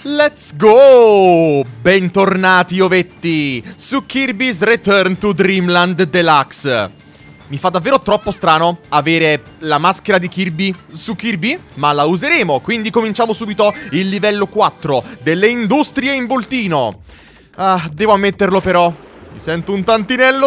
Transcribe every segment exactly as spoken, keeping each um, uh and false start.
Let's go! Bentornati ovetti su Kirby's Return to Dreamland Deluxe. Mi fa davvero troppo strano avere la maschera di Kirby su Kirby, ma la useremo, quindi cominciamo subito il livello quattro delle industrie in voltino. Ah, devo ammetterlo però, mi sento un tantinello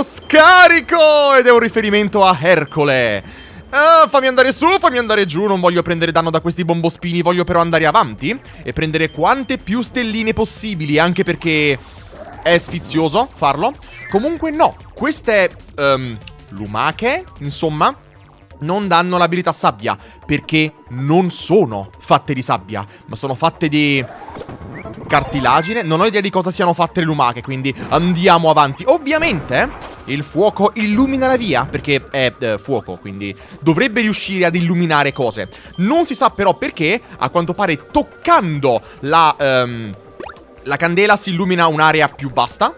scarico ed è un riferimento a Ercole. Ah, fammi andare su, fammi andare giù, non voglio prendere danno da questi bombospini, voglio però andare avanti e prendere quante più stelline possibili, anche perché è sfizioso farlo. Comunque no, queste um, lumache, insomma, non danno l'abilità sabbia, perché non sono fatte di sabbia, ma sono fatte di cartilagine. Non ho idea di cosa siano fatte le lumache, quindi andiamo avanti. Ovviamente il fuoco illumina la via, perché è eh, fuoco, quindi dovrebbe riuscire ad illuminare cose. Non si sa però perché, a quanto pare toccando la, um, la candela si illumina un'area più vasta.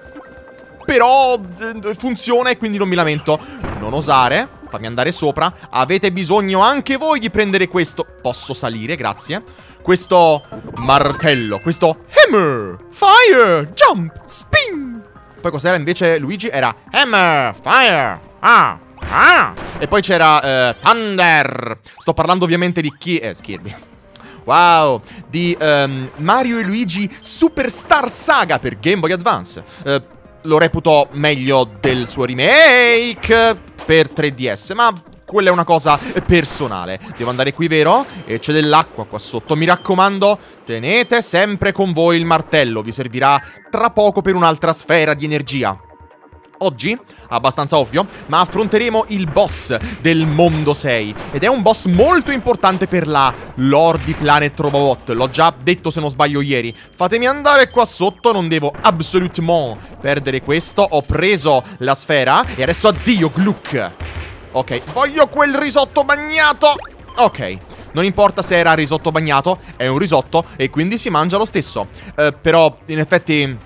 Però eh, funziona e quindi non mi lamento. Non osare, fammi andare sopra. Avete bisogno anche voi di prendere questo. Posso salire, grazie. Questo martello, questo hammer, fire, jump, spin. Poi cos'era invece Luigi? Era hammer, fire, ah, ah. E poi c'era uh, thunder. Sto parlando ovviamente di chi... Eh, Kirby. Wow, di um, Mario e Luigi Superstar Saga per Game Boy Advance. uh, Lo reputo meglio del suo remake per tre D S, ma quella è una cosa personale. Devo andare qui, vero? E c'è dell'acqua qua sotto. Mi raccomando, tenete sempre con voi il martello. Vi servirà tra poco per un'altra sfera di energia. Oggi, abbastanza ovvio, ma affronteremo il boss del mondo sei. Ed è un boss molto importante per la lore di Planet Robobot. L'ho già detto se non sbaglio ieri. Fatemi andare qua sotto, non devo assolutamente perdere questo. Ho preso la sfera e adesso addio Gluck. Ok, voglio quel risotto bagnato. Ok, non importa se era risotto bagnato, è un risotto e quindi si mangia lo stesso. uh, Però, in effetti,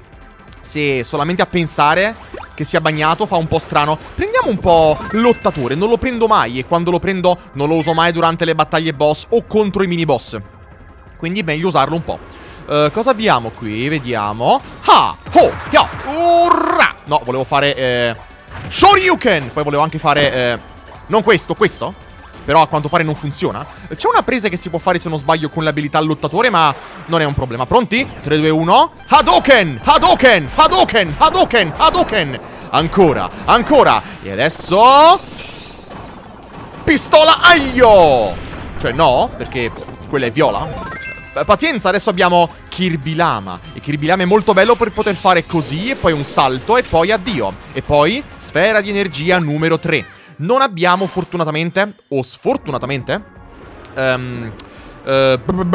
se solamente a pensare che sia bagnato fa un po' strano. Prendiamo un po' lottatore. Non lo prendo mai e quando lo prendo non lo uso mai durante le battaglie boss o contro i mini boss, quindi è meglio usarlo un po'. uh, Cosa abbiamo qui? Vediamo. Ha! Ho! Ya! Urra! No, volevo fare eh, Shoryuken! Poi volevo anche fare eh, non questo, questo. Però a quanto pare non funziona. C'è una presa che si può fare, se non sbaglio, con l'abilità lottatore, ma non è un problema. Pronti? tre, due, uno. Hadouken! Hadouken! Hadouken! Hadouken! Hadouken! Ancora, ancora. E adesso pistola aglio! Cioè no, perché quella è viola. Pazienza, adesso abbiamo Kirby Lama. E Kirby Lama è molto bello per poter fare così, e poi un salto, e poi addio. E poi sfera di energia numero tre. Non abbiamo fortunatamente, o sfortunatamente, um, uh,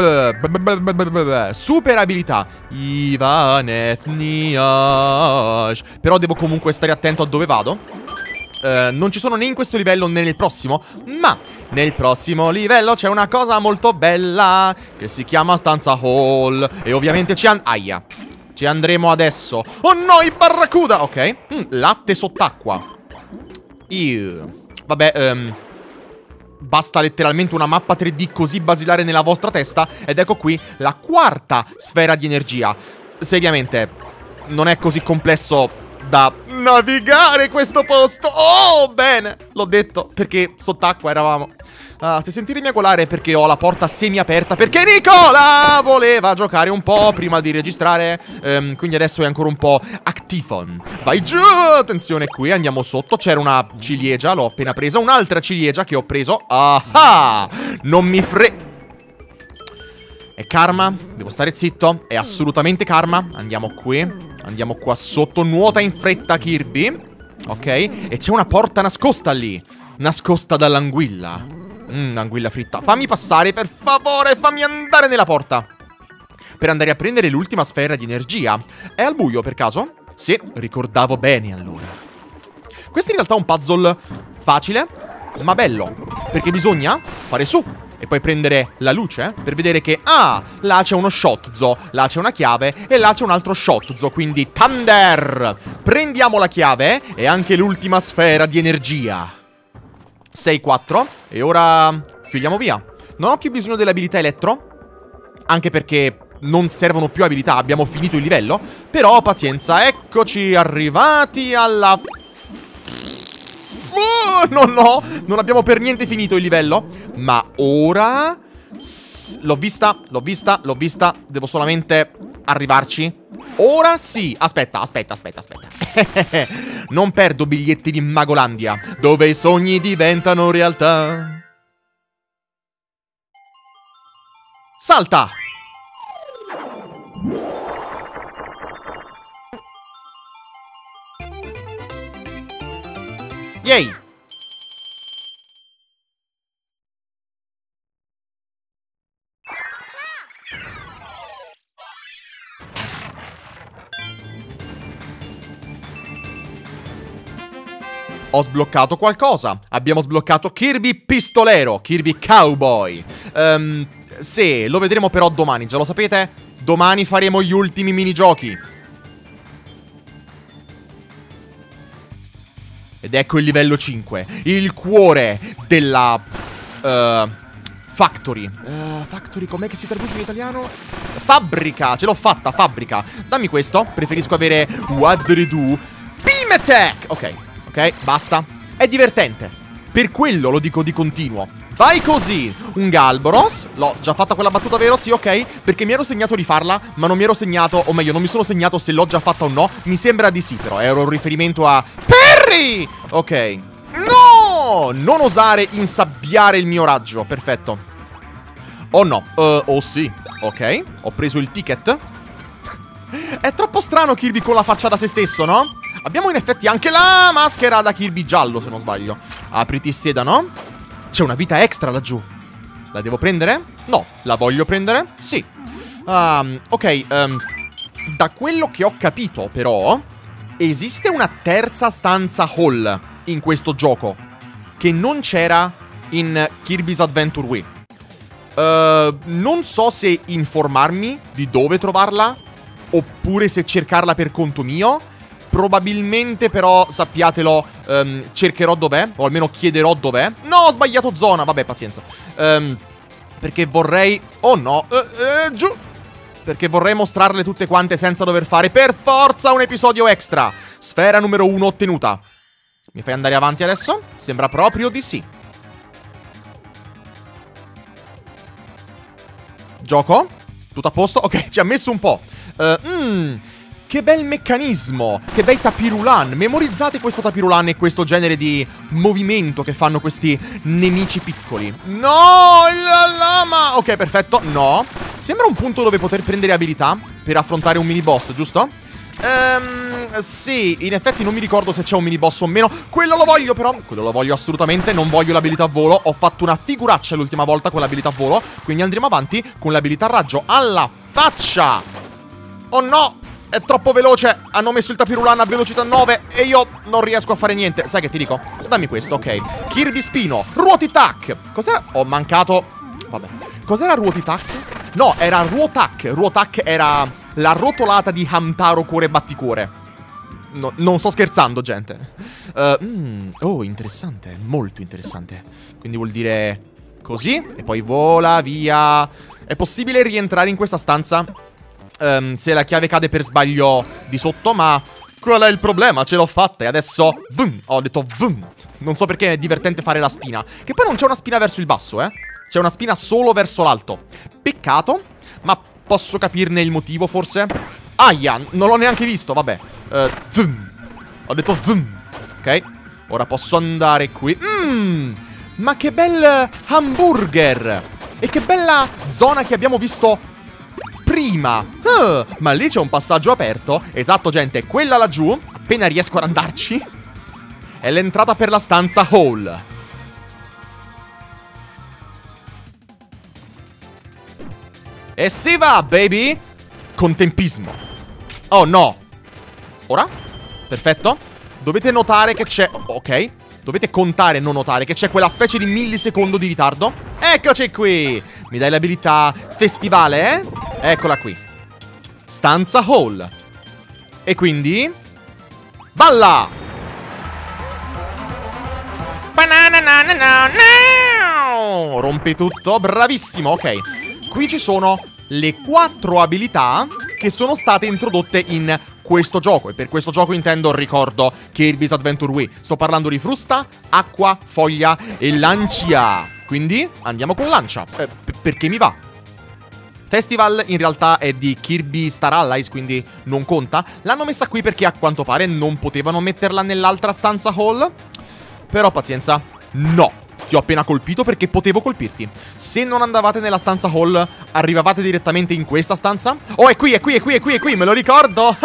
super abilità Ivaneth Niash. Però devo comunque stare attento a dove vado. uh, Non ci sono né in questo livello né nel prossimo, ma nel prossimo livello c'è una cosa molto bella che si chiama stanza hall. E ovviamente ci, an Aia. ci andremo adesso. Oh no, i barracuda. Ok, mm, latte sott'acqua. Io. Vabbè, um, basta letteralmente una mappa tre D così basilare nella vostra testa ed ecco qui la quarta sfera di energia. Seriamente, non è così complesso da navigare questo posto. Oh, bene, l'ho detto, perché sott'acqua eravamo. Ah, se sentite miagolare è perché ho la porta semi aperta, perché Nicola voleva giocare un po' prima di registrare, um, quindi adesso è ancora un po' actifon. Vai giù, attenzione qui, andiamo sotto. C'era una ciliegia, l'ho appena presa. Un'altra ciliegia che ho preso. Ah, non mi fre... È karma, devo stare zitto. È assolutamente karma. Andiamo qui, andiamo qua sotto. Nuota in fretta Kirby. Ok, e c'è una porta nascosta lì, nascosta dall'anguilla. Mmm, anguilla fritta. Fammi passare, per favore, fammi andare nella porta per andare a prendere l'ultima sfera di energia. È al buio, per caso? Sì, ricordavo bene allora. Questo in realtà è un puzzle facile, ma bello, perché bisogna fare su e poi prendere la luce per vedere che, ah, là c'è uno Shotzo, là c'è una chiave e là c'è un altro Shotzo, quindi Thunder! Prendiamo la chiave e anche l'ultima sfera di energia. sei quattro. E ora filiamo via. Non ho più bisogno dell'abilità elettro, anche perché non servono più abilità, abbiamo finito il livello. Però pazienza, eccoci arrivati alla... Oh, no, no, non abbiamo per niente finito il livello. Ma ora... L'ho vista, l'ho vista, l'ho vista. Devo solamente arrivarci. Ora sì. Aspetta, aspetta, aspetta, aspetta. Non perdo biglietti di Magolandia, dove i sogni diventano realtà. Salta! Yay! Ho sbloccato qualcosa. Abbiamo sbloccato Kirby Pistolero, Kirby Cowboy. um, Sì, lo vedremo però domani, già lo sapete. Domani faremo gli ultimi minigiochi. Ed ecco il livello cinque, il cuore della uh, Factory. uh, Factory, com'è che si traduce in italiano? Fabbrica, ce l'ho fatta, fabbrica. Dammi questo, preferisco avere Wadridu Beam Attack. Ok, ok, basta. È divertente, per quello lo dico di continuo. Vai così, un Galboros. L'ho già fatta quella battuta, vero? Sì, ok. Perché mi ero segnato di farla, ma non mi ero segnato, o meglio, non mi sono segnato se l'ho già fatta o no. Mi sembra di sì, però era un riferimento a Perry! Ok. No! Non osare insabbiare il mio raggio. Perfetto. Oh no, uh, oh sì. Ok, ho preso il ticket. È troppo strano Kirby con la faccia da se stesso, no? Abbiamo in effetti anche la maschera da Kirby giallo, se non sbaglio. Apriti sedano. C'è una vita extra laggiù. La devo prendere? No. La voglio prendere? Sì. um, Ok, um, da quello che ho capito però esiste una terza stanza hall in questo gioco che non c'era in Kirby's Adventure Wii. uh, Non so se informarmi di dove trovarla oppure se cercarla per conto mio. Probabilmente però, sappiatelo, um, cercherò dov'è, o almeno chiederò dov'è. No, ho sbagliato zona, vabbè, pazienza. um, Perché vorrei... Oh no, uh, uh, giù. Perché vorrei mostrarle tutte quante senza dover fare per forza un episodio extra. Sfera numero uno ottenuta. Mi fai andare avanti adesso? Sembra proprio di sì. Gioco? Tutto a posto? Ok, ci ha messo un po'. uh, Mmm... Che bel meccanismo, che bei tapirulan. Memorizzate questo tapirulan e questo genere di movimento che fanno questi nemici piccoli. No, la lama. Ok, perfetto, no. Sembra un punto dove poter prendere abilità per affrontare un mini boss, giusto? Ehm, sì, in effetti non mi ricordo se c'è un mini boss o meno. Quello lo voglio però, quello lo voglio assolutamente. Non voglio l'abilità volo, ho fatto una figuraccia l'ultima volta con l'abilità volo. Quindi andremo avanti con l'abilità raggio alla faccia. Oh no, è troppo veloce, hanno messo il tapirulan a velocità nove e io non riesco a fare niente. Sai che ti dico? Dammi questo, ok. Kirby Spino, ruoti tac. Cos'era? Ho mancato... Vabbè. Cos'era ruoti tac? No, era ruotac. Ruotac era la rotolata di Hamtaro Cuore Batticuore. No, non sto scherzando, gente. uh, mm, Oh, interessante, molto interessante. Quindi vuol dire così e poi vola via. È possibile rientrare in questa stanza? Um, se la chiave cade per sbaglio di sotto, ma qual è il problema? Ce l'ho fatta e adesso vum, ho detto vum. Non so perché è divertente fare la spina. Che poi non c'è una spina verso il basso, eh. C'è una spina solo verso l'alto. Peccato, ma posso capirne il motivo forse. Aia, non l'ho neanche visto, vabbè. uh, vum. Ho detto vum. Ok, ora posso andare qui. Mmm, ma che bel hamburger. E che bella zona che abbiamo visto prima. uh, Ma lì c'è un passaggio aperto. Esatto, gente, quella laggiù, appena riesco ad andarci, è l'entrata per la stanza hall. E si va, baby. Con tempismo. Oh no. Ora? Perfetto. Dovete notare che c'è... Ok. Dovete contare e non notare che c'è quella specie di millisecondo di ritardo. Eccoci qui. Mi dai l'abilità festivale, eh? Eccola qui. Stanza hall. E quindi... balla! Rompi tutto. Bravissimo, ok. Qui ci sono le quattro abilità che sono state introdotte in questo gioco. E per questo gioco intendo, ricordo, Kirby's Adventure Wii. Sto parlando di frusta, acqua, foglia e lancia. Quindi andiamo con lancia, eh, perché mi va. Festival in realtà è di Kirby Star Allies, quindi non conta. L'hanno messa qui perché a quanto pare non potevano metterla nell'altra stanza hall. Però pazienza, no. Ti ho appena colpito perché potevo colpirti. Se non andavate nella stanza hall, arrivavate direttamente in questa stanza. Oh, è qui, è qui, è qui, è qui, è qui, me lo ricordo.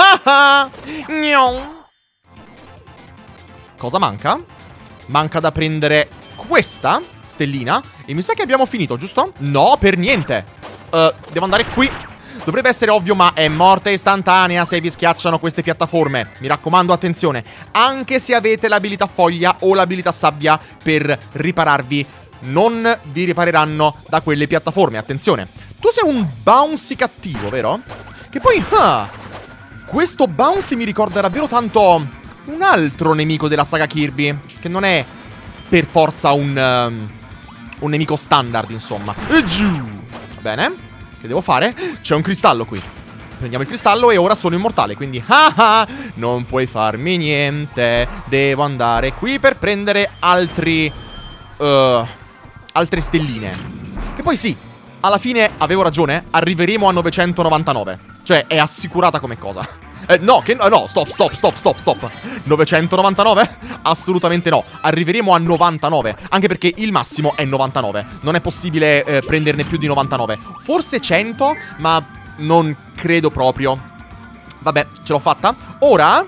Cosa manca? Manca da prendere questa stellina. E mi sa che abbiamo finito, giusto? No, per niente. uh, Devo andare qui. Dovrebbe essere ovvio, ma è morte istantanea se vi schiacciano queste piattaforme. Mi raccomando, attenzione. Anche se avete l'abilità foglia o l'abilità sabbia per ripararvi, non vi ripareranno da quelle piattaforme. Attenzione. Tu sei un bouncy cattivo, vero? Che poi, ah, questo bouncy mi ricorda davvero tanto un altro nemico della saga Kirby, che non è per forza un, um, un nemico standard, insomma. E giù. Va bene. Che devo fare? C'è un cristallo qui. Prendiamo il cristallo e ora sono immortale, quindi ah ah, non puoi farmi niente. Devo andare qui per prendere altri uh, altre stelline. Che poi sì, alla fine avevo ragione, arriveremo a novecentonovantanove. Cioè è assicurata come cosa. eh, No, che no, no, stop, stop, stop, stop, stop. novecentonovantanove? Assolutamente no. Arriveremo a novantanove. Anche perché il massimo è novantanove. Non è possibile eh, prenderne più di novantanove. Forse cento, ma non credo proprio. Vabbè, ce l'ho fatta. Ora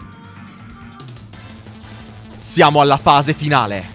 siamo alla fase finale.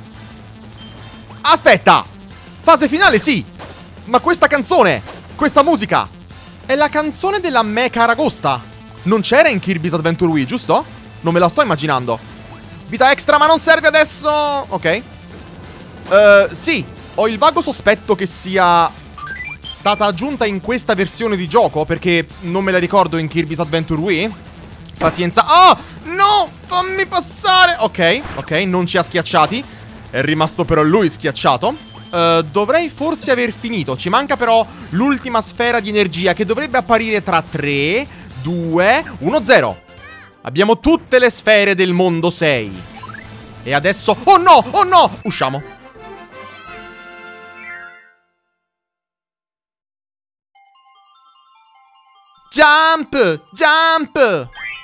Aspetta! Fase finale, sì! Ma questa canzone, questa musica è la canzone della Mecha Aragosta. Non c'era in Kirby's Adventure Wii, giusto? Non me la sto immaginando. Vita extra, ma non serve adesso. Ok. uh, Sì, ho il vago sospetto che sia stata aggiunta in questa versione di gioco, perché non me la ricordo in Kirby's Adventure Wii. Pazienza. Oh, no, fammi passare. Ok, ok, non ci ha schiacciati. È rimasto però lui schiacciato. Uh, dovrei forse aver finito. Ci manca però l'ultima sfera di energia, che dovrebbe apparire tra tre, due, uno, zero. Abbiamo tutte le sfere del mondo sei. E adesso... Oh no, oh no! Usciamo. Jump! Jump!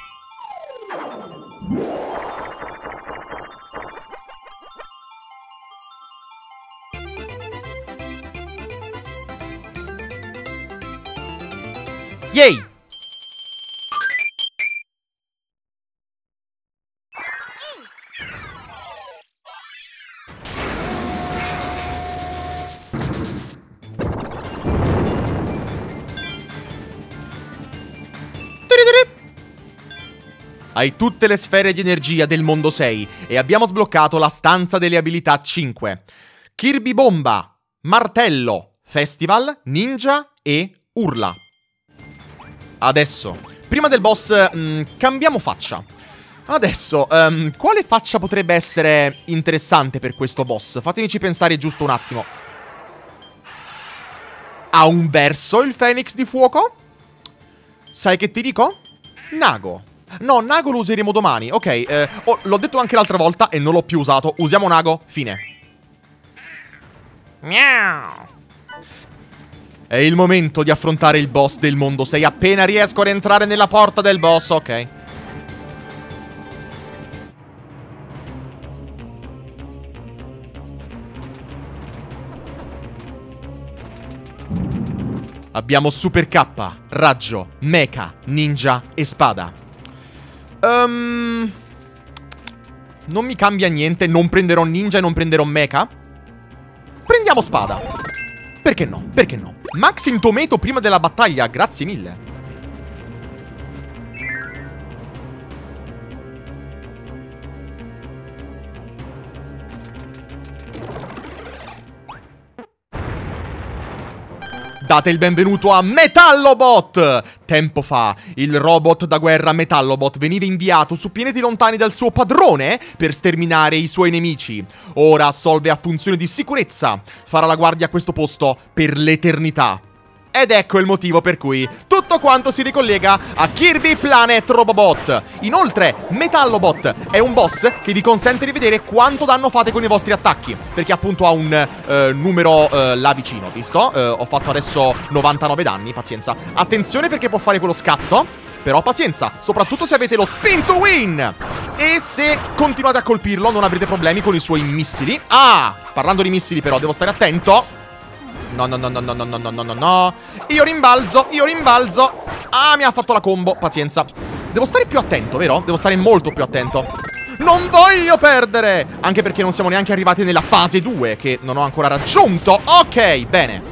Yay! Hai tutte le sfere di energia del mondo sei e abbiamo sbloccato la stanza delle abilità cinque. Kirby Bomba, Martello, Festival, Ninja e Urla. Adesso, prima del boss, mh, cambiamo faccia. Adesso, um, quale faccia potrebbe essere interessante per questo boss? Fatemici pensare giusto un attimo. Ha un verso il Fenix di fuoco? Sai che ti dico? Nago. No, Nago lo useremo domani. Ok, eh, oh, l'ho detto anche l'altra volta e non l'ho più usato. Usiamo Nago, fine. Miau. È il momento di affrontare il boss del mondo sei. Appena riesco ad entrare nella porta del boss, ok. Abbiamo Super K, Raggio, Mecha, Ninja e Spada. Um, non mi cambia niente. Non prenderò Ninja e non prenderò Mecha. Prendiamo Spada. Perché no? Perché no? Maxim Tomato prima della battaglia. Grazie mille. Date il benvenuto a Metallobot! Tempo fa, il robot da guerra Metallobot veniva inviato su pianeti lontani dal suo padrone per sterminare i suoi nemici. Ora assolve a funzioni di sicurezza. Farà la guardia a questo posto per l'eternità. ed ecco il motivo per cui tutto quanto si ricollega a Kirby Planet Robobot. Inoltre, Metallobot è un boss che vi consente di vedere quanto danno fate con i vostri attacchi, perché appunto ha un eh, numero eh, là vicino, visto? Eh, ho fatto adesso novantanove danni, pazienza. Attenzione perché può fare quello scatto, però pazienza, soprattutto se avete lo Spin to Win. E se continuate a colpirlo non avrete problemi con i suoi missili. Ah, parlando di missili però, devo stare attento. No, no, no, no, no, no, no, no, no, no. Io rimbalzo, io rimbalzo. Ah, mi ha fatto la combo, pazienza. Devo stare più attento, vero? Devo stare molto più attento. Non voglio perdere, anche perché non siamo neanche arrivati nella fase due, che non ho ancora raggiunto. Ok, bene.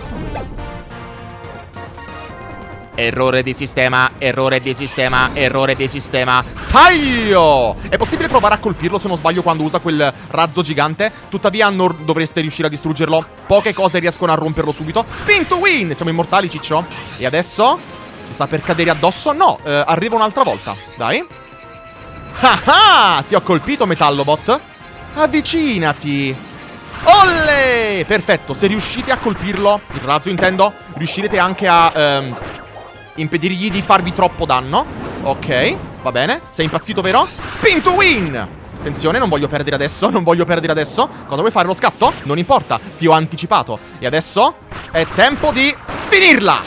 Errore di sistema, errore di sistema, errore di sistema. Taglio! È possibile provare a colpirlo, se non sbaglio, quando usa quel razzo gigante. Tuttavia non dovreste riuscire a distruggerlo. Poche cose riescono a romperlo subito. Spin to win! Siamo immortali, ciccio. E adesso? Ci sta per cadere addosso? No, eh, arriva un'altra volta. Dai. Ah ah! Ti ho colpito, Metallobot. Avvicinati. Olle! Perfetto, se riuscite a colpirlo, il razzo intendo, riuscirete anche a... Ehm, impedirgli di farvi troppo danno. Ok, va bene. Sei impazzito, vero? Spin to win! Attenzione, non voglio perdere adesso. Non voglio perdere adesso. Cosa vuoi fare, lo scatto? Non importa, ti ho anticipato. E adesso è tempo di finirla!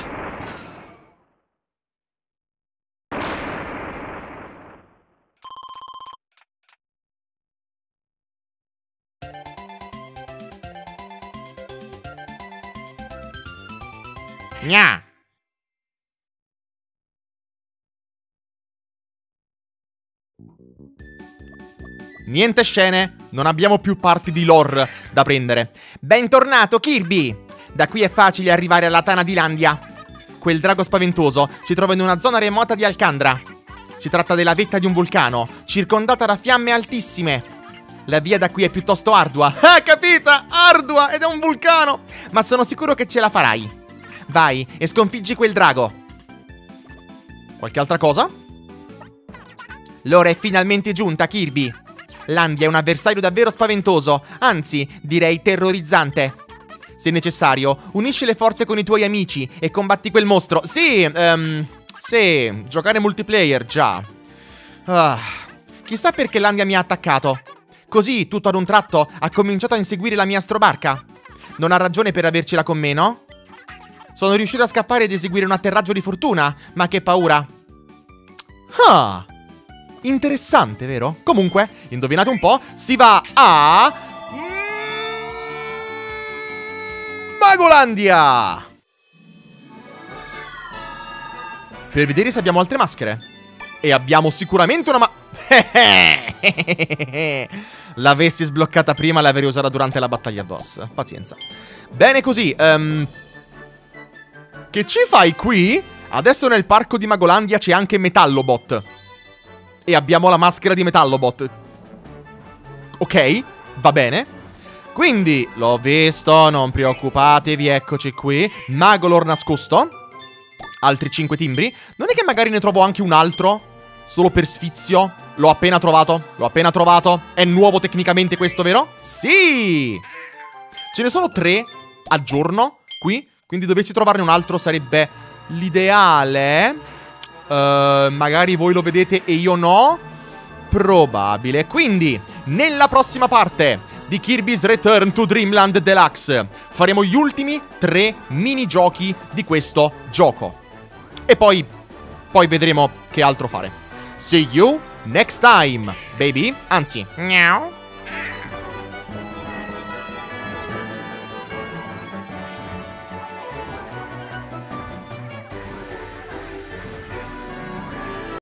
Gna! Niente scene, non abbiamo più parti di lore da prendere. Bentornato, Kirby! Da qui è facile arrivare alla Tana di Landia. Quel drago spaventoso si trova in una zona remota di Alcandra. Si tratta della vetta di un vulcano, circondata da fiamme altissime. La via da qui è piuttosto ardua. Ah, capita? Ardua! Ed è un vulcano! Ma sono sicuro che ce la farai. Vai e sconfiggi quel drago. Qualche altra cosa? L'ora è finalmente giunta, Kirby. Landia è un avversario davvero spaventoso, anzi, direi terrorizzante. Se necessario, unisci le forze con i tuoi amici e combatti quel mostro. Sì, um, sì, giocare multiplayer, già. Ah, chissà perché Landia mi ha attaccato. Così, tutto ad un tratto, ha cominciato a inseguire la mia astrobarca. Non ha ragione per avercela con me, no? Sono riuscito a scappare ed eseguire un atterraggio di fortuna, ma che paura. Ah, interessante, vero? Comunque, indovinate un po', si va a... Magolandia! Per vedere se abbiamo altre maschere. E abbiamo sicuramente una ma... L'avessi sbloccata prima, l'avrei usata durante la battaglia boss. Pazienza. Bene così, um... che ci fai qui? Adesso nel parco di Magolandia c'è anche Metallobot. E abbiamo la maschera di Metallobot. Ok, va bene. Quindi, l'ho visto, non preoccupatevi, eccoci qui. Magolor nascosto. Altri cinque timbri. Non è che magari ne trovo anche un altro? Solo per sfizio? L'ho appena trovato. L'ho appena trovato. È nuovo tecnicamente questo, vero? Sì! Ce ne sono tre a giorno qui. Quindi dovessi trovarne un altro sarebbe l'ideale. Uh, magari voi lo vedete e io no. Probabile. Quindi, nella prossima parte di Kirby's Return to Dreamland Deluxe faremo gli ultimi tre minigiochi di questo gioco. E poi, poi vedremo che altro fare. See you next time, baby. Anzi, miau.